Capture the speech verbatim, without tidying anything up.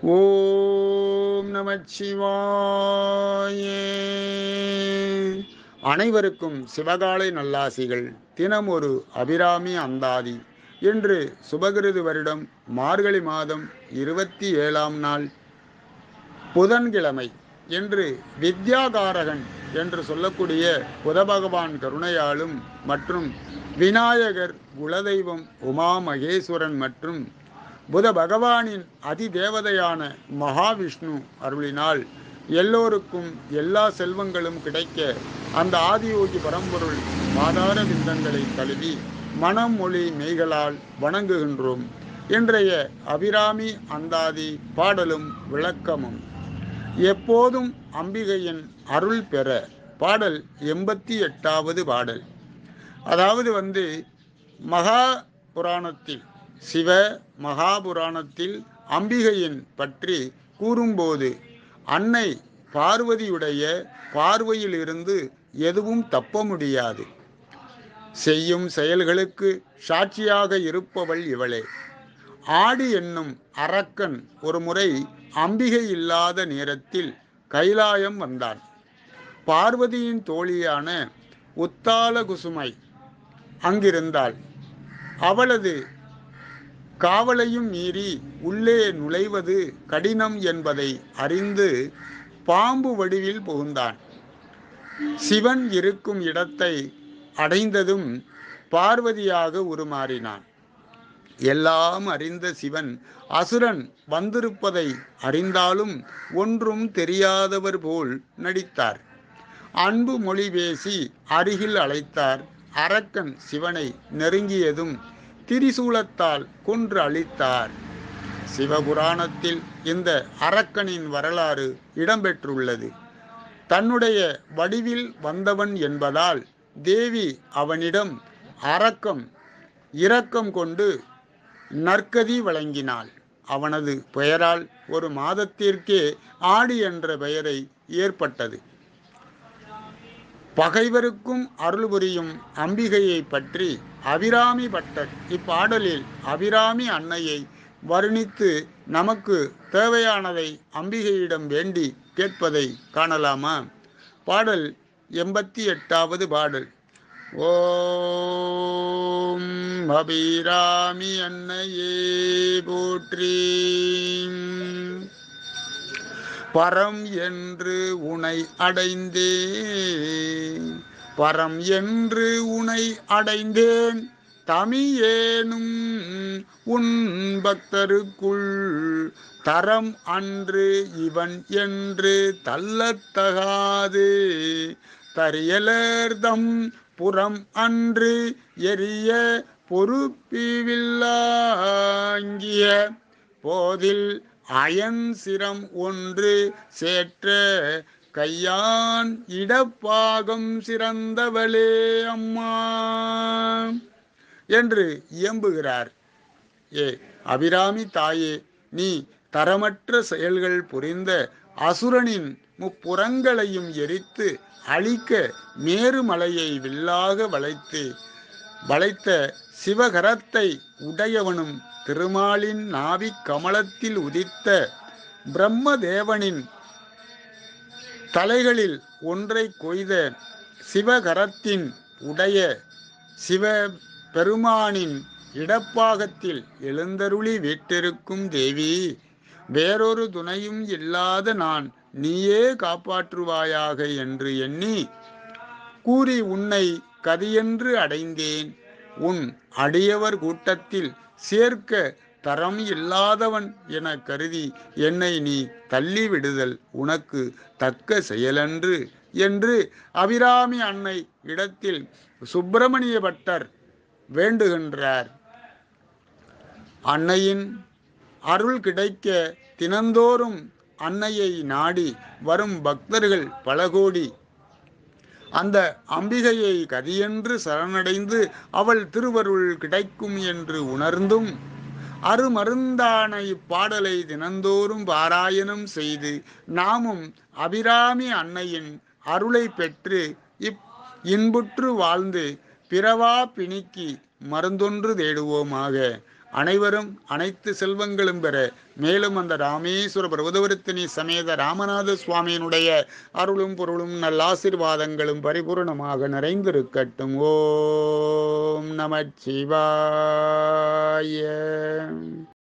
ஓம் நமச்சிவாய. அனைவருக்கும் சிவகாலை நல்லாசிகள். தினம் ஒரு அபிராமி அந்தாதி. இன்று சுபகிருது வருடம் மார்கழி மாதம் இருபத்தி ஏழாம் நாள் புதன்கிழமை. இன்று வித்யாகாரகன் என்று சொல்லக்கூடிய புத பகவான் கருணையாலும் மற்றும் விநாயகர், குலதெய்வம் உமா மகேஸ்வரன் மற்றும் புத பகவானின் அதிதேவதையான மகாவிஷ்ணு அருளினால் எல்லோருக்கும் எல்லா செல்வங்களும் கிடைக்க அந்த ஆதியோகி பரம்பொருள் மாதார விந்தங்களை தழுவி மனம் மொழி மெய்களால் வணங்குகின்றோம். இன்றைய அபிராமி அந்தாதி பாடலும் விளக்கமும். எப்போதும் அம்பிகையின் அருள் பெற. பாடல் எண்பத்தி எட்டாவது பாடல். அதாவது வந்து மகா புராணத்தில் சிவ மகாபுராணத்தில் அம்பிகையின் பற்றி கூறும்போது அன்னை பார்வதியுடைய பார்வையிலிருந்து எதுவும் தப்ப முடியாது. செய்யும் செயல்களுக்கு சாட்சியாக இருப்பவள் இவளே. ஆடி என்னும் அரக்கன் ஒரு முறை அம்பிகை இல்லாத நேரத்தில் கைலாயம் வந்தான். பார்வதியின் தோழியான உத்தால குசுமை அங்கிருந்தாள். அவளது காவலையும் மீறி உள்ளே நுழைவது கடினம் என்பதை அறிந்து பாம்பு வடிவில் புகுந்தான். சிவன் இருக்கும் இடத்தை அடைந்ததும் பார்வதியாக உருமாறினான். எல்லாம் அறிந்த சிவன் அசுரன் வந்திருப்பதை அறிந்தாலும் ஒன்றும் தெரியாதவர் போல் நடித்தார். அன்பு மொழி பேசி அருகில் அழைத்தார். அரக்கன் சிவனை நெருங்கியதும் திரிசூலத்தால் கொன்று அழித்தார். சிவபுராணத்தில் இந்த அரக்கனின் வரலாறு இடம்பெற்றுள்ளது. தன்னுடைய வடிவில் வந்தவன் என்பதால் தேவி அவனிடம் அரக்கம் இரக்கம் கொண்டு நற்கதி வழங்கினாள். அவனது பெயரால் ஒரு மாதத்திற்கே ஆடி என்ற பெயரை ஏற்பட்டது. பகைவருக்கும் அருள் புரியும் அம்பிகையை பற்றி அபிராமி பட்டர் இப்பாடலில் அபிராமி அன்னையை வர்ணித்து நமக்கு தேவையானதை அம்பிகையிடம் வேண்டி கேட்பதை காணலாமா? பாடல் எண்பத்தி எட்டாவது பாடல். ஓம் அபிராமி அன்னையே போற்றி. பரம் என்று உனை அடைந்தேன், பரம் என்று உனை அடைந்தேன், தமியேனும் உன் பக்தருக்குள் தரம் அன்று இவன் என்று தள்ளத்தகாது. தரியலர்தம் புறம் அன்று எரிய பொறுப்பிவில்லாங்கிய போதில் அயன் சிரம் ஒன்று சேற்ற கையான் இடப்பாகம் சிறந்தவளே அம்மா என்று இயம்புகிறார். ஏ அபிராமி தாயே, நீ தரமற்ற செயல்கள் புரிந்த அசுரனின் முப்புறங்களையும் எரித்து அழிக்க மேருமலையை வில்லாக வளைத்து வளைத்த சிவகரத்தை உடையவனும் திருமாலின் நாவி கமலத்தில் உதித்த பிரம்மதேவனின் தலைகளில் ஒன்றை கொய்த சிவகரத்தின் உடைய சிவ பெருமானின் இடப்பாகத்தில் எழுந்தருளி வீட்டிருக்கும் தேவி, வேறொரு துணையும் இல்லாத நான் நீயே காப்பாற்றுவாயாக என்று எண்ணி கூறி உன்னை கதியென்று அடைந்தேன். உன் அடியவர் கூட்டத்தில் சேர்க்க தரம் இல்லாதவன் என கருதி என்னை நீ தள்ளி விடுதல் உனக்கு தக்க செயலன்று என்று அபிராமி அன்னை இடத்தில் சுப்பிரமணிய பட்டர் வேண்டுகின்றார். அன்னையின் அருள் கிடைக்க தினந்தோறும் அன்னையை நாடி வரும் பக்தர்கள் பல கோடி. அந்த அம்பிகையை கதியென்று சரணடைந்து அவள் திருவருள் கிடைக்கும் என்று உணர்ந்தும் அருமருந்தான இப்பாடலை தினந்தோறும் பாராயணம் செய்து நாமும் அபிராமி அன்னையின் அருளை பெற்று இப் இன்புற்று வாழ்ந்து பிறவா பிணிக்கு மருந்தொன்று தேடுவோமாக. அனைவரும் அனைத்து செல்வங்களும் பெற, மேலும் அந்த ராமேஸ்வர பர்வதவர்த்தினி சமேத ராமநாத சுவாமியினுடைய அருளும் பொருளும் நல்லாசீர்வாதங்களும் பரிபூர்ணமாக நிறைந்திருக்கட்டும். ஓம் நமச்சிவாய.